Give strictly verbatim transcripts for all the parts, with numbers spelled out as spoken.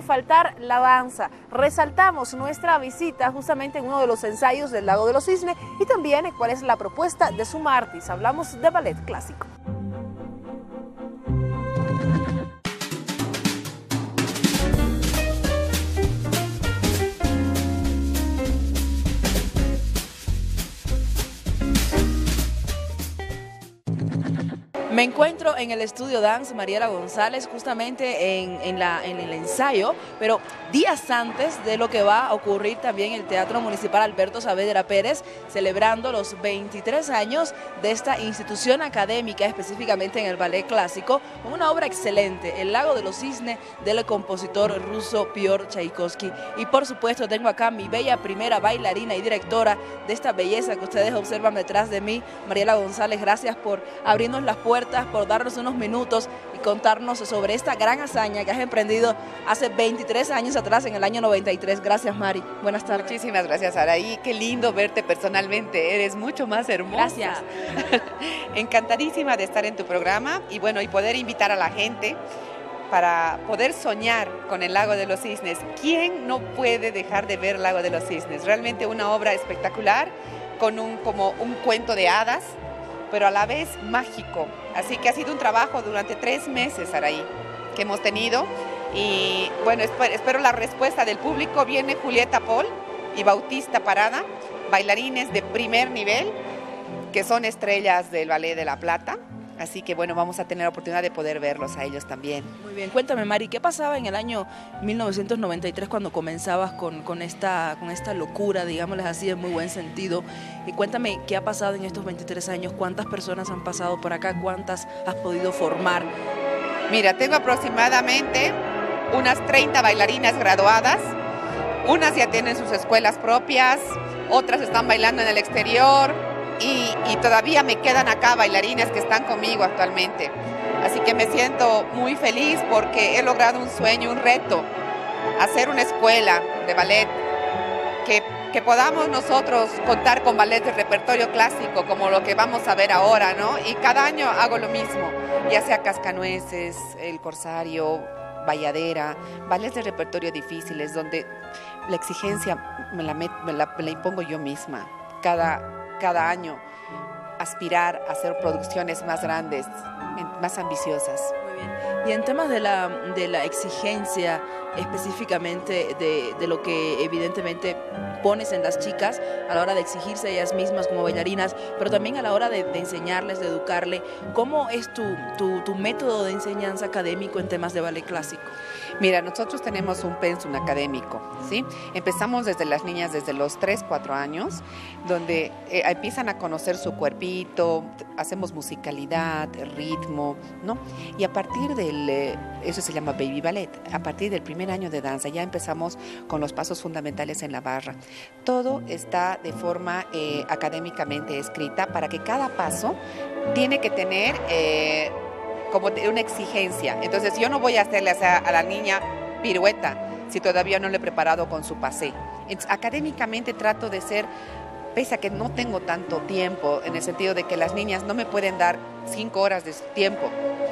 faltar la danza. Resaltamos nuestra visita justamente en uno de los ensayos del Lago de los Cisnes y también cuál es la propuesta de su martes. Hablamos de ballet clásico. Me encuentro en el estudio Dance Mariela González justamente en, en, la, en el ensayo, pero días antes de lo que va a ocurrir también en el Teatro Municipal Alberto Saavedra Pérez, celebrando los veintitrés años de esta institución académica, específicamente en el ballet clásico, con una obra excelente, El Lago de los Cisnes, del compositor ruso Piotr Tchaikovsky. Y por supuesto tengo acá mi bella primera bailarina y directora de esta belleza que ustedes observan detrás de mí, Mariela González. Gracias por abrirnos las puertas, por darnos unos minutos y contarnos sobre esta gran hazaña que has emprendido hace veintitrés años atrás, en el año noventa y tres. Gracias, Mari. Buenas tardes. Muchísimas gracias, Araí. Qué lindo verte personalmente. Eres mucho más hermosa. Gracias. Encantadísima de estar en tu programa y bueno, y poder invitar a la gente para poder soñar con el Lago de los Cisnes. ¿Quién no puede dejar de ver el Lago de los Cisnes? Realmente una obra espectacular, con un, como un cuento de hadas, pero a la vez mágico. Así que ha sido un trabajo durante tres meses, Araí, que hemos tenido. Y bueno, espero la respuesta del público. Viene Julieta Paul y Bautista Parada, bailarines de primer nivel, que son estrellas del Ballet de La Plata. Así que bueno, vamos a tener la oportunidad de poder verlos a ellos también. Muy bien, cuéntame, Mari, ¿qué pasaba en el año mil novecientos noventa y tres cuando comenzabas con, con, esta, con esta locura, digámosles así, en muy buen sentido? Y cuéntame, ¿qué ha pasado en estos veintitrés años? ¿Cuántas personas han pasado por acá? ¿Cuántas has podido formar? Mira, tengo aproximadamente unas treinta bailarinas graduadas. Unas ya tienen sus escuelas propias, otras están bailando en el exterior. Y, y todavía me quedan acá bailarines que están conmigo actualmente. Así que me siento muy feliz porque he logrado un sueño, un reto, hacer una escuela de ballet, que, que podamos nosotros contar con ballet de repertorio clásico, como lo que vamos a ver ahora, ¿no? Y cada año hago lo mismo, ya sea Cascanueces, El Corsario, Valladera, ballets de repertorio difíciles, donde la exigencia me la, me la, me la impongo yo misma. Cada cada año aspirar a hacer producciones más grandes, más ambiciosas. Muy bien. Y en temas de la, de la exigencia específicamente de, de lo que evidentemente pones en las chicas a la hora de exigirse ellas mismas como bailarinas, pero también a la hora de, de enseñarles, de educarle, ¿cómo es tu, tu, tu método de enseñanza académico en temas de ballet clásico? Mira, nosotros tenemos un pensum académico, ¿sí? Empezamos desde las niñas, desde los tres, cuatro años, donde eh, empiezan a conocer su cuerpito, hacemos musicalidad, ritmo, ¿no? Y a partir del, eh, eso se llama baby ballet, a partir del primer año de danza ya empezamos con los pasos fundamentales en la barra. Todo está de forma eh, académicamente escrita para que cada paso tiene que tener Eh, como una exigencia. Entonces yo no voy a hacerle a la niña pirueta si todavía no le he preparado con su pasé. Entonces, académicamente trato de ser, pese a que no tengo tanto tiempo, en el sentido de que las niñas no me pueden dar cinco horas de tiempo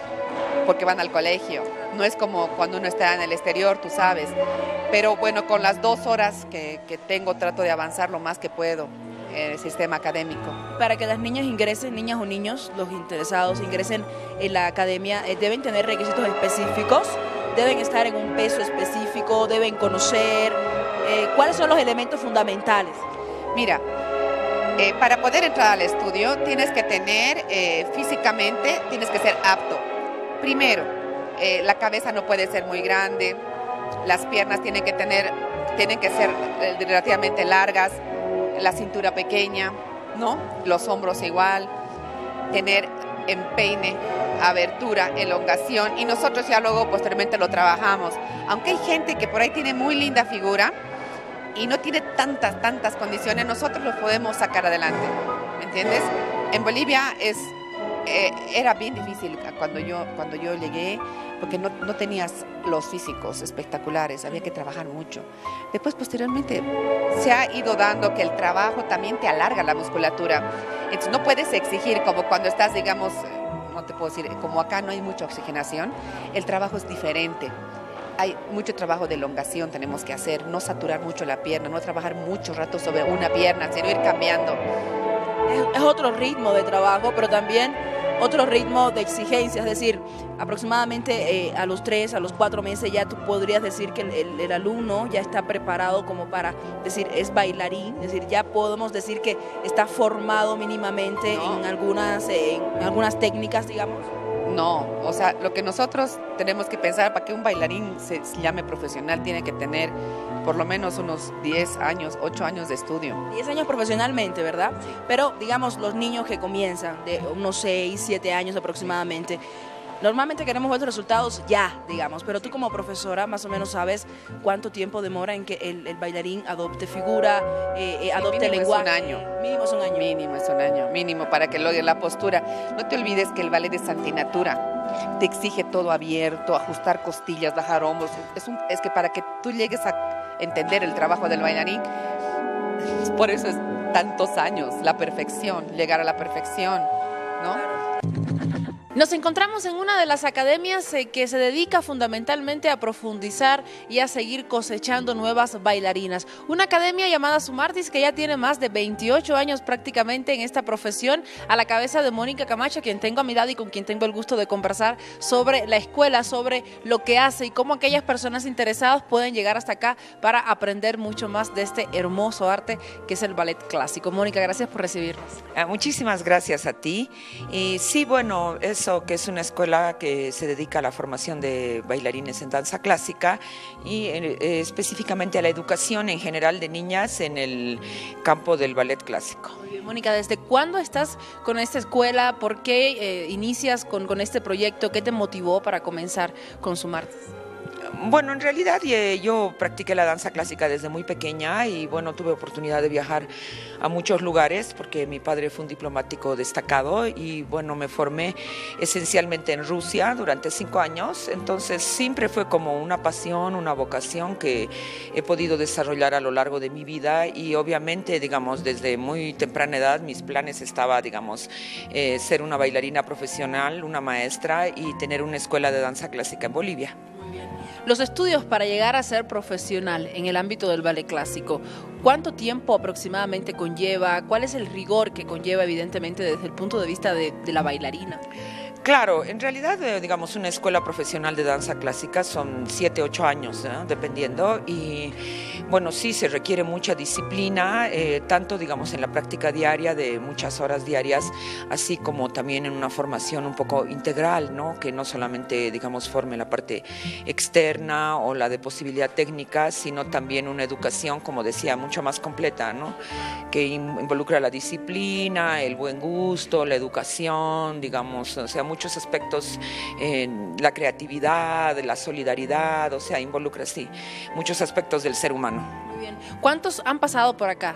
porque van al colegio. No es como cuando uno está en el exterior, tú sabes. Pero bueno, con las dos horas que, que tengo trato de avanzar lo más que puedo en el sistema académico. Para que las niñas ingresen, niñas o niños, los interesados ingresen en la academia, eh, deben tener requisitos específicos, deben estar en un peso específico, deben conocer, eh, ¿cuáles son los elementos fundamentales? Mira, eh, para poder entrar al estudio tienes que tener eh, físicamente, tienes que ser apto. Primero, eh, la cabeza no puede ser muy grande, las piernas tienen que tener, tienen que ser eh, relativamente largas, la cintura pequeña, ¿no? Los hombros igual, tener empeine, abertura, elongación, y nosotros ya luego posteriormente lo trabajamos. Aunque hay gente que por ahí tiene muy linda figura y no tiene tantas, tantas condiciones, nosotros lo podemos sacar adelante, ¿me entiendes? En Bolivia es, eh, era bien difícil cuando yo, cuando yo llegué, porque no, no tenías los físicos espectaculares, había que trabajar mucho. Después, posteriormente, se ha ido dando que el trabajo también te alarga la musculatura. Entonces, no puedes exigir como cuando estás, digamos, no te puedo decir, como acá no hay mucha oxigenación, el trabajo es diferente. hay mucho trabajo de elongación tenemos que hacer, no saturar mucho la pierna, no trabajar mucho rato sobre una pierna, sino ir cambiando. Es, es otro ritmo de trabajo, pero también otro ritmo de exigencia, es decir, aproximadamente eh, a los tres, a los cuatro meses ya tú podrías decir que el, el, el alumno ya está preparado como para decir es bailarín, es decir, ya podemos decir que está formado mínimamente no. en, algunas, eh, en algunas técnicas, digamos. No, o sea, lo que nosotros tenemos que pensar para que un bailarín se, se llame profesional tiene que tener por lo menos unos diez años, ocho años de estudio. diez años profesionalmente, ¿verdad? Sí. Pero digamos los niños que comienzan de unos seis, siete años aproximadamente, normalmente queremos ver los resultados ya, digamos, pero tú como profesora más o menos sabes cuánto tiempo demora en que el, el bailarín adopte figura, eh, eh, adopte mínimo lenguaje. Es un año. Mínimo es un año. Mínimo es un año, mínimo para que logre la postura. No te olvides que el ballet es antinatura, te exige todo abierto, ajustar costillas, bajar hombros. Es, un, es que para que tú llegues a entender el trabajo del bailarín, por eso es tantos años, la perfección, llegar a la perfección, ¿no? Nos encontramos en una de las academias eh, que se dedica fundamentalmente a profundizar y a seguir cosechando nuevas bailarinas. Una academia llamada Sumartis que ya tiene más de veintiocho años prácticamente en esta profesión, a la cabeza de Mónica Camacho, quien tengo a mi lado y con quien tengo el gusto de conversar sobre la escuela, sobre lo que hace y cómo aquellas personas interesadas pueden llegar hasta acá para aprender mucho más de este hermoso arte que es el ballet clásico. Mónica, gracias por recibirnos. Ah, muchísimas gracias a ti. Y sí, bueno, es que es una escuela que se dedica a la formación de bailarines en danza clásica y eh, específicamente a la educación en general de niñas en el campo del ballet clásico. Muy bien, Mónica, ¿desde cuándo estás con esta escuela? ¿Por qué eh, inicias con, con este proyecto? ¿Qué te motivó para comenzar con Sumartis? Bueno, en realidad yo practiqué la danza clásica desde muy pequeña y bueno, tuve oportunidad de viajar a muchos lugares porque mi padre fue un diplomático destacado y bueno, me formé esencialmente en Rusia durante cinco años, entonces siempre fue como una pasión, una vocación que he podido desarrollar a lo largo de mi vida y obviamente, digamos, desde muy temprana edad mis planes estaba, digamos, eh, ser una bailarina profesional, una maestra y tener una escuela de danza clásica en Bolivia. Los estudios para llegar a ser profesional en el ámbito del ballet clásico, ¿cuánto tiempo aproximadamente conlleva? ¿Cuál es el rigor que conlleva evidentemente desde el punto de vista de, de la bailarina? Claro, en realidad, eh, digamos, una escuela profesional de danza clásica son siete, ocho años, ¿eh? Dependiendo, y bueno, sí se requiere mucha disciplina, eh, tanto, digamos, en la práctica diaria de muchas horas diarias, así como también en una formación un poco integral, ¿no? Que no solamente, digamos, forme la parte externa o la de posibilidad técnica, sino también una educación, como decía, mucho más completa, ¿no? Que involucra la disciplina, el buen gusto, la educación, digamos, o sea, muchos aspectos, en la creatividad, la solidaridad, o sea, involucra, sí, muchos aspectos del ser humano. Muy bien. ¿Cuántos han pasado por acá?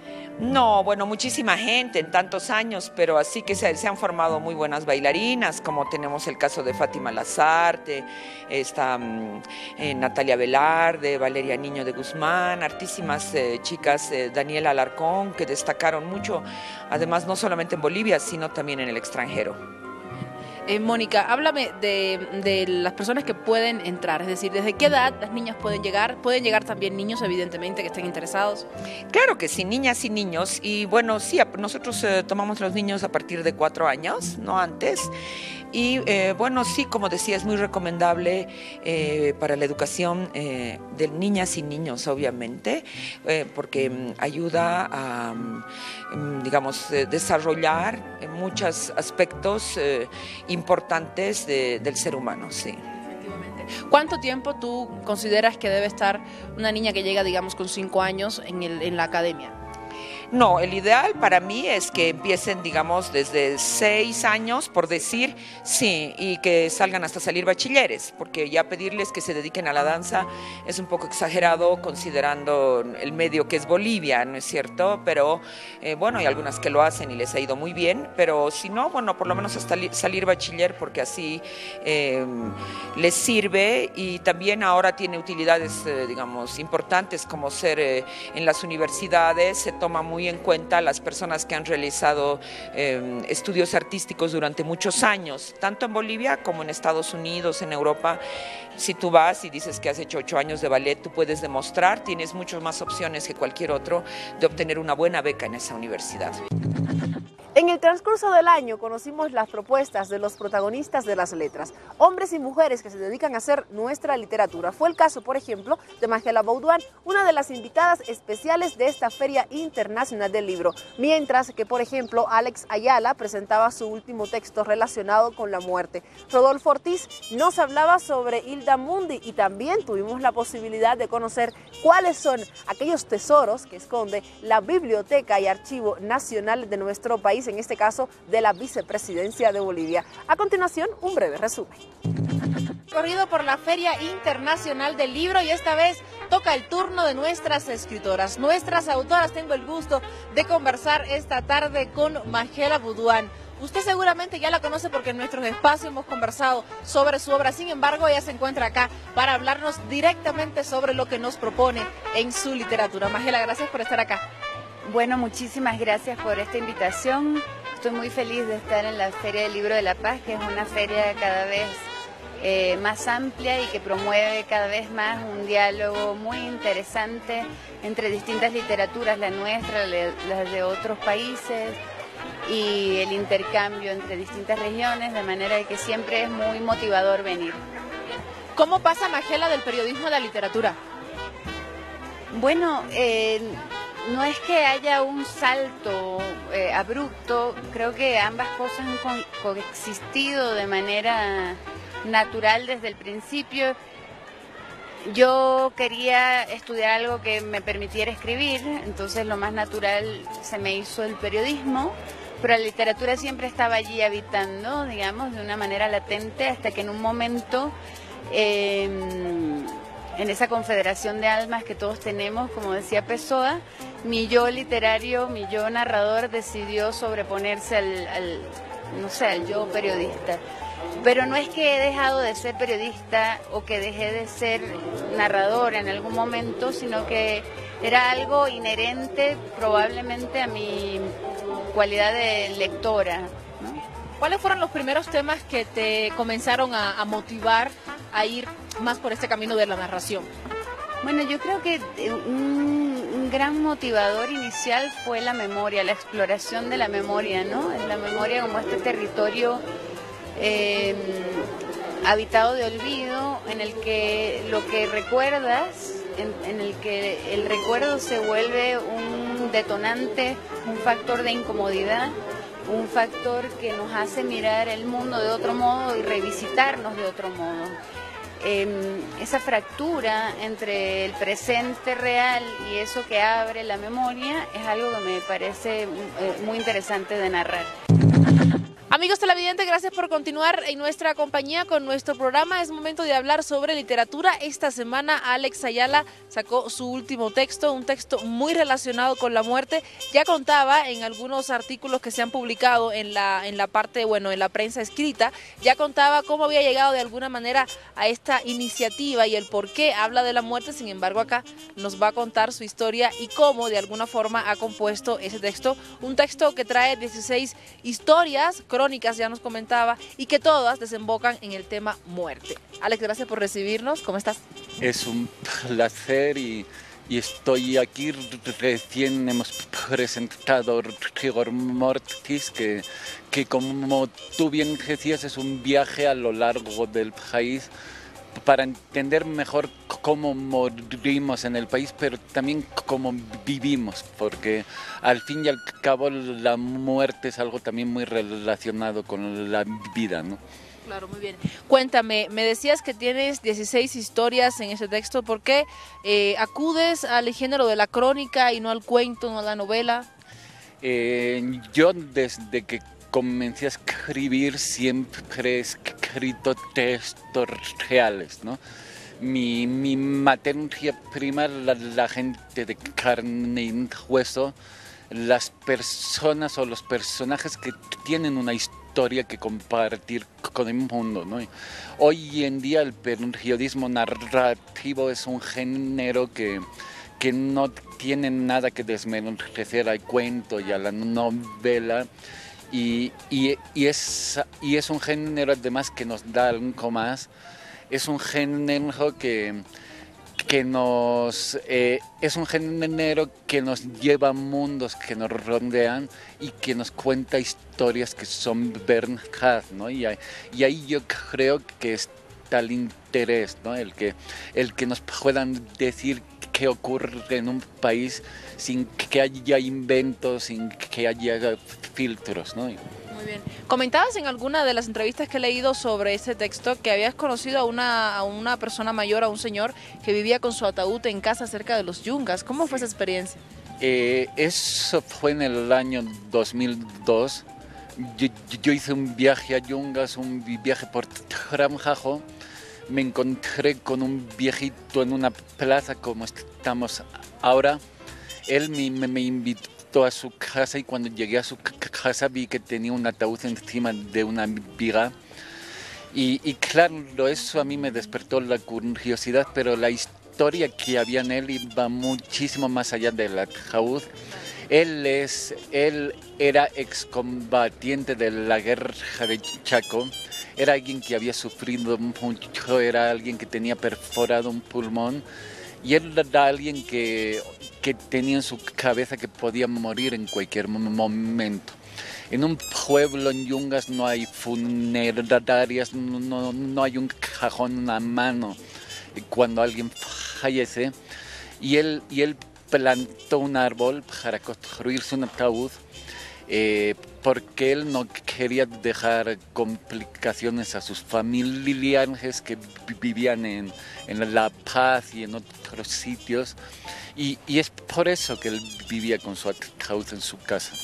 No, bueno, muchísima gente en tantos años, pero así que se, se han formado muy buenas bailarinas, como tenemos el caso de Fátima Lazarte, está eh, Natalia Velarde, Valeria Niño de Guzmán, hartísimas eh, chicas, eh, Daniela Alarcón, que destacaron mucho, además no solamente en Bolivia, sino también en el extranjero. Eh, Mónica, háblame de, de las personas que pueden entrar, es decir, ¿desde qué edad las niñas pueden llegar? ¿Pueden llegar también niños, evidentemente, que estén interesados? Claro que sí, niñas y niños, y bueno, sí, nosotros eh, tomamos los niños a partir de cuatro años, no antes, y eh, bueno, sí, como decía, es muy recomendable eh, para la educación eh, de niñas y niños, obviamente, eh, porque um, ayuda a, um, digamos, eh, desarrollar muchos aspectos eh, importantes de, del ser humano, sí. ¿Cuánto tiempo tú consideras que debe estar una niña que llega, digamos, con cinco años en, el, en la academia? No, el ideal para mí es que empiecen, digamos, desde seis años, por decir, sí, y que salgan hasta salir bachilleres, porque ya pedirles que se dediquen a la danza es un poco exagerado considerando el medio que es Bolivia, ¿no es cierto? Pero, eh, bueno, hay algunas que lo hacen y les ha ido muy bien, pero si no, bueno, por lo menos hasta salir bachiller, porque así eh, les sirve y también ahora tiene utilidades, eh, digamos, importantes como ser eh, en las universidades, se toma muy muy en cuenta las personas que han realizado eh, estudios artísticos durante muchos años, tanto en Bolivia como en Estados Unidos, en Europa. Si tú vas y dices que has hecho ocho años de ballet, tú puedes demostrar, tienes muchas más opciones que cualquier otro de obtener una buena beca en esa universidad. En el transcurso del año conocimos las propuestas de los protagonistas de las letras, hombres y mujeres que se dedican a hacer nuestra literatura. Fue el caso, por ejemplo, de Magela Baudouin, una de las invitadas especiales de esta Feria Internacional del Libro, mientras que, por ejemplo, Alex Ayala presentaba su último texto relacionado con la muerte. Rodolfo Ortiz nos hablaba sobre Hilda Mundi y también tuvimos la posibilidad de conocer cuáles son aquellos tesoros que esconde la Biblioteca y Archivo Nacional de nuestro país, en este caso de la Vicepresidencia de Bolivia. A continuación, un breve resumen. Corrido por la Feria Internacional del Libro y esta vez toca el turno de nuestras escritoras, nuestras autoras. Tengo el gusto de conversar esta tarde con Magela Baudouin. Usted seguramente ya la conoce porque en nuestros espacios hemos conversado sobre su obra. Sin embargo, ella se encuentra acá para hablarnos directamente sobre lo que nos propone en su literatura. Magela, gracias por estar acá. Bueno, muchísimas gracias por esta invitación. Estoy muy feliz de estar en la Feria del Libro de La Paz, que es una feria cada vez eh, más amplia y que promueve cada vez más un diálogo muy interesante entre distintas literaturas, la nuestra, las de otros países, y el intercambio entre distintas regiones, de manera que siempre es muy motivador venir. ¿Cómo pasa, Magela, del periodismo a la literatura? Bueno, eh, no es que haya un salto eh, abrupto, creo que ambas cosas han co coexistido de manera natural desde el principio. Yo quería estudiar algo que me permitiera escribir, entonces lo más natural se me hizo el periodismo, pero la literatura siempre estaba allí habitando, digamos, de una manera latente, hasta que en un momento, eh, en esa confederación de almas que todos tenemos, como decía Pessoa, mi yo literario, mi yo narrador decidió sobreponerse al, al, no sé, al yo periodista. Pero no es que he dejado de ser periodista o que dejé de ser narradora en algún momento, sino que era algo inherente probablemente a mi cualidad de lectora, ¿no? ¿Cuáles fueron los primeros temas que te comenzaron a, a motivar a ir más por este camino de la narración? Bueno, yo creo que un, un gran motivador inicial fue la memoria, la exploración de la memoria, ¿no? La memoria como este territorio eh, habitado de olvido, en el que lo que recuerdas, en, en el que el recuerdo se vuelve un detonante, un factor de incomodidad, un factor que nos hace mirar el mundo de otro modo y revisitarnos de otro modo. Eh, esa fractura entre el presente real y eso que abre la memoria es algo que me parece eh, muy interesante de narrar. Amigos televidentes, gracias por continuar en nuestra compañía con nuestro programa. Es momento de hablar sobre literatura. Esta semana Alex Ayala sacó su último texto, un texto muy relacionado con la muerte. Ya contaba en algunos artículos que se han publicado en la, en la parte, bueno, en la prensa escrita, ya contaba cómo había llegado de alguna manera a esta iniciativa y el por qué habla de la muerte. Sin embargo, acá nos va a contar su historia y cómo de alguna forma ha compuesto ese texto. Un texto que trae dieciséis historias, crónicas, ya nos comentaba, y que todas desembocan en el tema muerte. Alex, gracias por recibirnos. ¿Cómo estás? Es un placer y, y estoy aquí. Recién hemos presentado Rigor Mortis, que, que como tú bien decías, es un viaje a lo largo del país para entender mejor cómo morimos en el país, pero también cómo vivimos, porque al fin y al cabo la muerte es algo también muy relacionado con la vida, ¿no? Claro, muy bien. Cuéntame, me decías que tienes dieciséis historias en ese texto. ¿Por qué eh, acudes al género de la crónica y no al cuento, no a la novela? Eh, yo desde que comencé a escribir siempre he escrito textos reales, ¿no? Mi, mi materia prima, la, la gente de carne y hueso, las personas o los personajes que tienen una historia que compartir con el mundo, ¿no? Hoy en día el periodismo narrativo es un género que, que no tienen nada que desmerecer al cuento y a la novela. Y, y, y, es, y es un género además que nos da algo más. Es un género que, que nos eh, es un género que nos lleva a mundos que nos rodean y que nos cuenta historias que son verdad, ¿no? Y, y ahí yo creo que está el interés, ¿no? El que, el que nos puedan decir qué ocurre en un país sin que haya inventos, sin que haya filtros, ¿no? Muy bien. Comentabas en alguna de las entrevistas que he leído sobre ese texto que habías conocido a una, a una persona mayor, a un señor que vivía con su ataúd en casa cerca de los Yungas. ¿Cómo fue esa experiencia? Eh, eso fue en el año dos mil dos. Yo, yo hice un viaje a Yungas, un viaje por Trabajo. Me encontré con un viejito en una plaza como estamos ahora. Él me, me invitó a su casa y cuando llegué a su casa vi que tenía un ataúd encima de una viga. Y, y claro, eso a mí me despertó la curiosidad, pero la historia que había en él iba muchísimo más allá del ataúd. Él, es, él era excombatiente de la guerra de Chaco, era alguien que había sufrido mucho, era alguien que tenía perforado un pulmón y él era alguien que, que tenía en su cabeza que podía morir en cualquier momento. En un pueblo en Yungas no hay funerarias, no, no, no hay un cajón a mano cuando alguien fallece y él, y él plantó un árbol para construirse un ataúd eh, porque él no quería dejar complicaciones a sus familiares que vivían en, en La Paz y en otros sitios y, y es por eso que él vivía con su ataúd en su casa.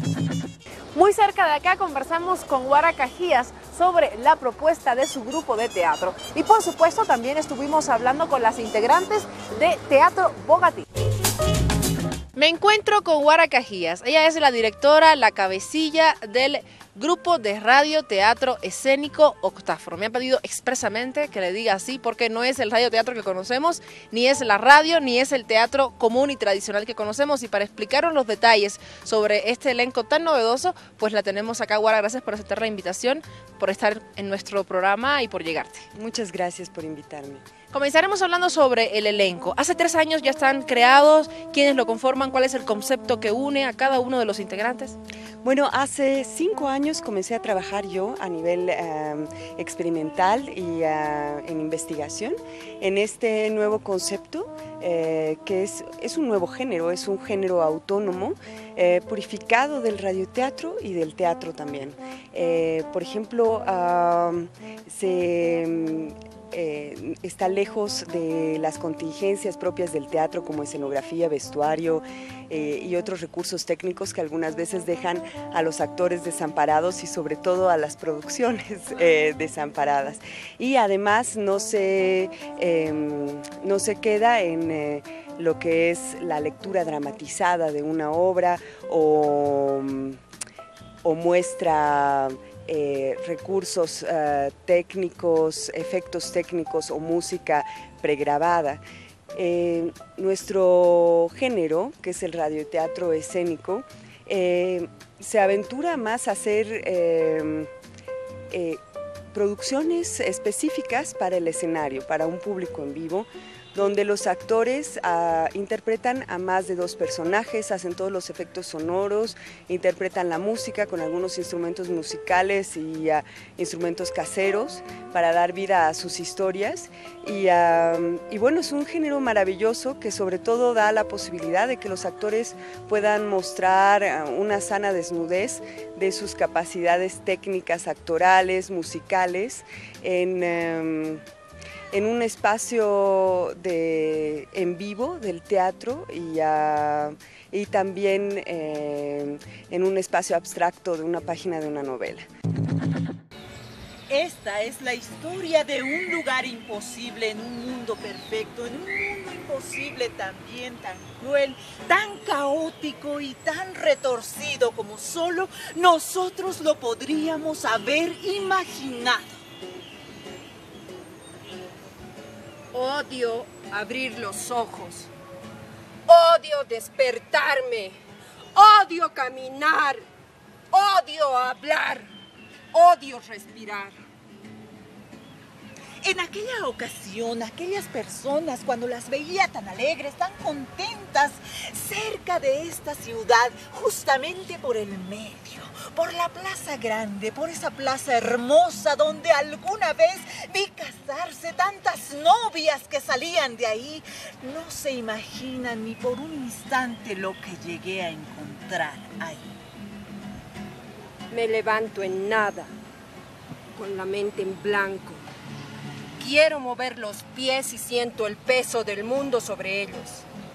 Muy cerca de acá conversamos con Guara Cajías sobre la propuesta de su grupo de teatro y por supuesto también estuvimos hablando con las integrantes de Teatro Bogatí. Me encuentro con Guara Cajías. Ella es la directora, la cabecilla del grupo de radio teatro escénico Octáforo. Me han pedido expresamente que le diga así porque no es el radioteatro que conocemos, ni es la radio, ni es el teatro común y tradicional que conocemos. Y para explicaros los detalles sobre este elenco tan novedoso, pues la tenemos acá. Guara, gracias por aceptar la invitación, por estar en nuestro programa y por llegarte. Muchas gracias por invitarme. Comenzaremos hablando sobre el elenco. Hace tres años ya están creados, ¿quiénes lo conforman? ¿Cuál es el concepto que une a cada uno de los integrantes? Bueno, hace cinco años comencé a trabajar yo a nivel uh, experimental y uh, en investigación en este nuevo concepto eh, que es, es un nuevo género, es un género autónomo, eh, purificado del radioteatro y del teatro también. Eh, por ejemplo, uh, se... Eh, está lejos de las contingencias propias del teatro como escenografía, vestuario eh, y otros recursos técnicos que algunas veces dejan a los actores desamparados y sobre todo a las producciones eh, desamparadas. Y además no se, eh, no se queda en eh, lo que es la lectura dramatizada de una obra o, o muestra Eh, recursos uh, técnicos, efectos técnicos o música pregrabada. Eh, nuestro género, que es el radioteatro escénico, eh, se aventura más a hacer eh, eh, producciones específicas para el escenario, para un público en vivo, donde los actores uh, interpretan a más de dos personajes, hacen todos los efectos sonoros, interpretan la música con algunos instrumentos musicales y uh, instrumentos caseros para dar vida a sus historias. Y, uh, y bueno, es un género maravilloso que sobre todo da la posibilidad de que los actores puedan mostrar uh, una sana desnudez de sus capacidades técnicas, actorales, musicales, en... Um, en un espacio de, en vivo del teatro y, uh, y también eh, en un espacio abstracto de una página de una novela. Esta es la historia de un lugar imposible en un mundo perfecto, en un mundo imposible también tan cruel, tan caótico y tan retorcido como solo nosotros lo podríamos haber imaginado. Odio abrir los ojos. Odio despertarme, odio caminar, odio hablar, odio respirar. En aquella ocasión, aquellas personas, cuando las veía tan alegres, tan contentas, cerca de esta ciudad, justamente por el medio, por la plaza grande, por esa plaza hermosa donde alguna vez vi casarse tantas novias que salían de ahí, no se imaginan ni por un instante lo que llegué a encontrar ahí. Me levanto en nada, con la mente en blanco. Quiero mover los pies y siento el peso del mundo sobre ellos.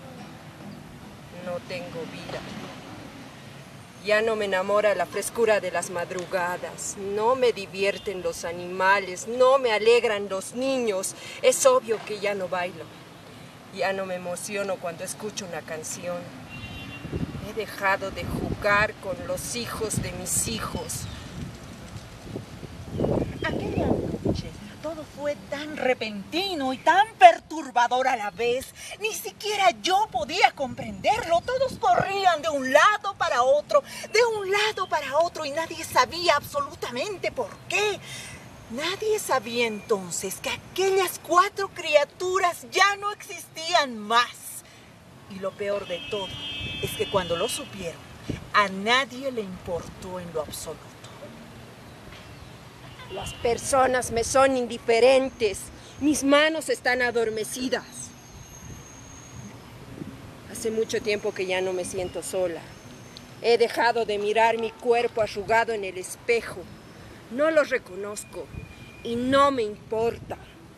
No tengo vida. Ya no me enamora la frescura de las madrugadas. No me divierten los animales. No me alegran los niños. Es obvio que ya no bailo. Ya no me emociono cuando escucho una canción. He dejado de jugar con los hijos de mis hijos. Aquella noche todo fue tan repentino y tan perturbador a la vez. Ni siquiera yo podía comprenderlo. Todos corrían de un lado para otro, de un lado para otro, y nadie sabía absolutamente por qué. Nadie sabía entonces que aquellas cuatro criaturas ya no existían más. Y lo peor de todo es que cuando lo supieron, a nadie le importó en lo absoluto. Las personas me son indiferentes. Mis manos están adormecidas. Hace mucho tiempo que ya no me siento sola. He dejado de mirar mi cuerpo arrugado en el espejo. No lo reconozco y no me importa.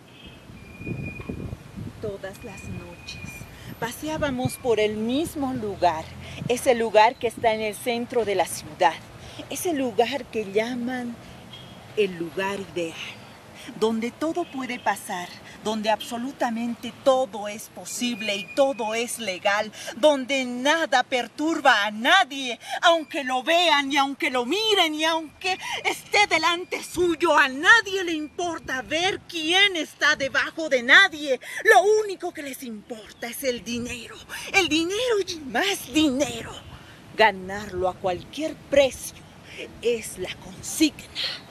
Todas las noches paseábamos por el mismo lugar, ese lugar que está en el centro de la ciudad, ese lugar que llaman el lugar ideal, donde todo puede pasar, donde absolutamente todo es posible y todo es legal, donde nada perturba a nadie, aunque lo vean y aunque lo miren y aunque esté delante suyo, a nadie le importa ver quién está debajo de nadie. Lo único que les importa es el dinero, el dinero y más dinero. Ganarlo a cualquier precio es la consigna.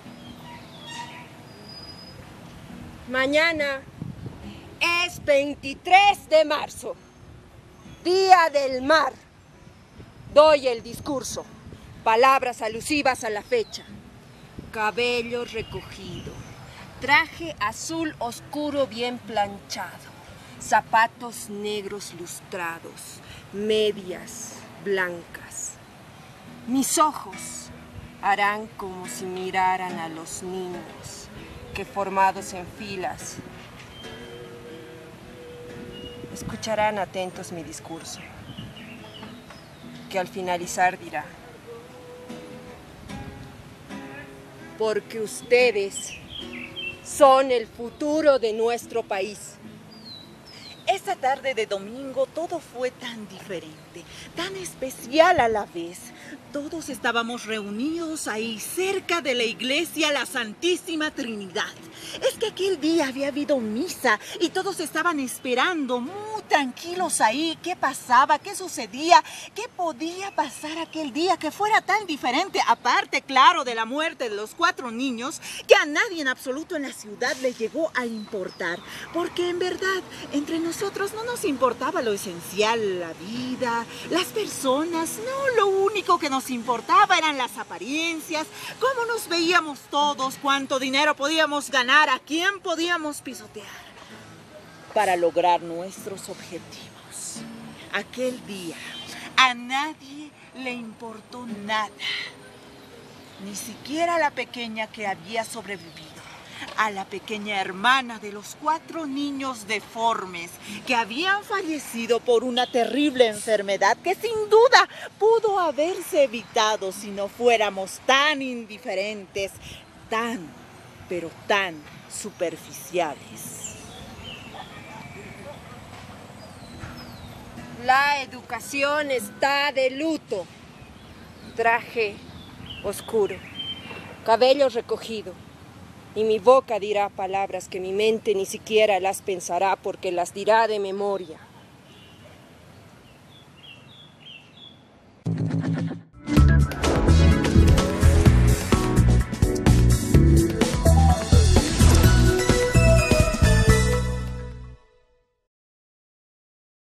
Mañana es veintitrés de marzo, Día del Mar. Doy el discurso, palabras alusivas a la fecha. Cabello recogido, traje azul oscuro bien planchado, zapatos negros lustrados, medias blancas. Mis ojos harán como si miraran a los niños que formados en filas escucharán atentos mi discurso, que al finalizar dirá: porque ustedes son el futuro de nuestro país. Esa tarde de domingo todo fue tan diferente, tan especial a la vez. Todos estábamos reunidos ahí cerca de la iglesia La Santísima Trinidad. Es que aquel día había habido misa y todos estaban esperando muy tranquilos ahí qué pasaba, qué sucedía, qué podía pasar aquel día que fuera tan diferente, aparte, claro, de la muerte de los cuatro niños, que a nadie en absoluto en la ciudad le llegó a importar, porque en verdad entre nosotros no nos importaba lo esencial, la vida, las personas. No, lo único que nos importaba eran las apariencias, cómo nos veíamos todos, cuánto dinero podíamos ganar, a quién podíamos pisotear para lograr nuestros objetivos. Aquel día a nadie le importó nada, ni siquiera a la pequeña que había sobrevivido, a la pequeña hermana de los cuatro niños deformes que habían fallecido por una terrible enfermedad que sin duda pudo haberse evitado si no fuéramos tan indiferentes, tan, pero tan superficiales. La educación está de luto. Traje oscuro, cabello recogido, y mi boca dirá palabras que mi mente ni siquiera las pensará porque las dirá de memoria.